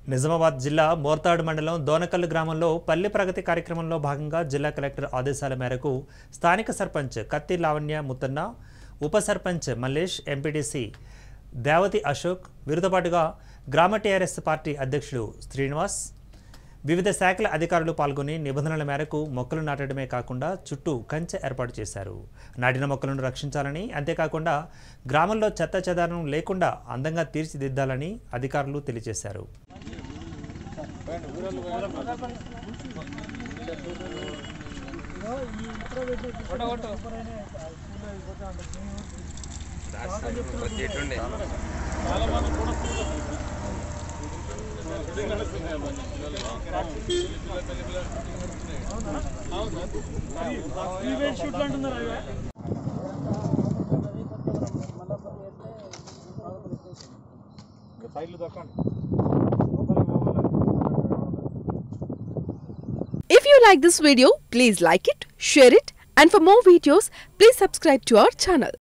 నిజామాబాద్ జిల్లా మోర్తాడ్ మండలం దోనకల్లు గ్రామంలో పల్లె ప్రగతి కార్యక్రమంలో భాగంగా జిల్లా కలెక్టర్ ఆదేశాల మేరకు స్థానిక సర్పంచ్ కత్తి లావణ్య ముత్తన్న, ఉప సర్పంచ్ మల్లేష్, ఎంపీటీసీ దేవతి అశోక్ వీరితో పాటుగా గ్రామ టీఆర్ఎస్ పార్టీ అధ్యక్షుడు శ్రీనివాస్, వివిధ శాఖల అధికారులు పాల్గొని నిబంధనల మేరకు మొక్కలు నాటడమే కాకుండా చుట్టూ కంచె ఏర్పాటు చేశారు. నాటిన మొక్కలను రక్షించాలని, అంతేకాకుండా గ్రామంలో చెత్త చెదారం లేకుండా అందంగా తీర్చిదిద్దాలని అధికారులు తెలియజేశారు. If you like this video, please like it, share it, and for more videos, please subscribe to our channel.